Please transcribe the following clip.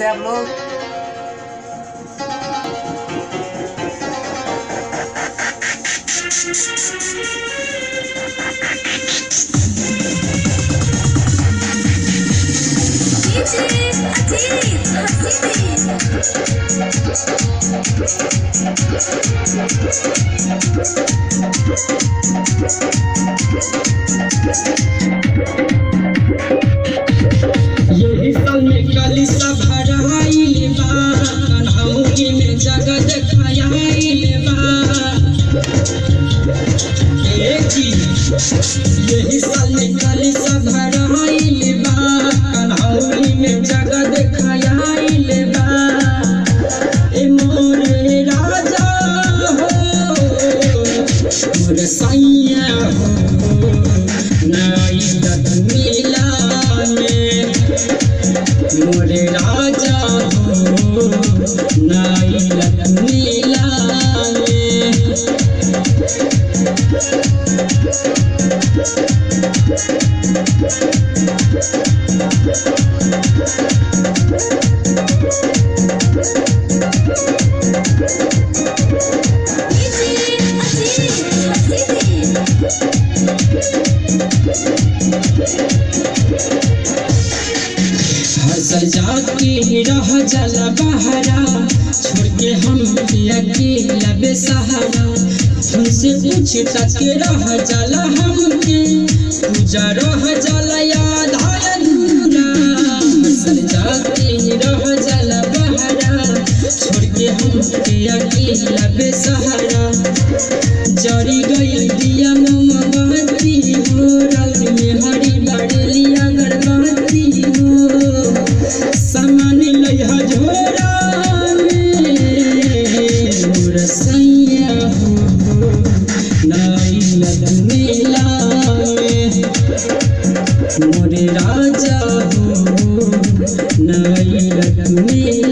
से आप लोग। यही साल में कली सब हराइल बा, कन्हौली में जगह देखाइल बा। यही साल में कली सब हराइल बा, कन्हौली में जगह देखाइल बा। ए मोरे राजा हो, मोरे सैया हो, नई दत मिला में। मोरे राजा हो, नई दत मिला में। सजा के रह जला बहरा, छोड़ के हम अकेला बेसहारा। तुमसे पूछता के रह जला हमके, पूजा रह जला याद अधूरा। सजा के रह जला बहरा, छोड़ के हम अकेला बेसहारा। जरी गई दिया मोमबत्ती हो, रंग में हरी बड़लिया गर्भवती हो। सामान लइहा झोरा में, मोर सैया हो, नई लत मिला में। मोरे राजा हो, नई लत मिला।